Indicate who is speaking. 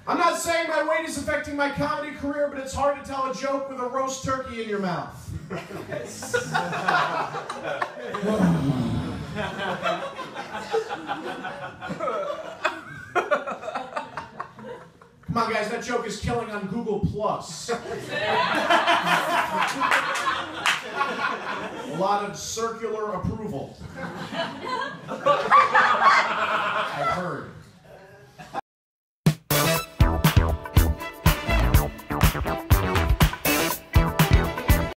Speaker 1: I'm not saying my weight is affecting my comedy career, but it's hard to tell a joke with a roast turkey in your mouth. Come on, guys, that joke is killing on Google+. A lot of circular approval. I've heard.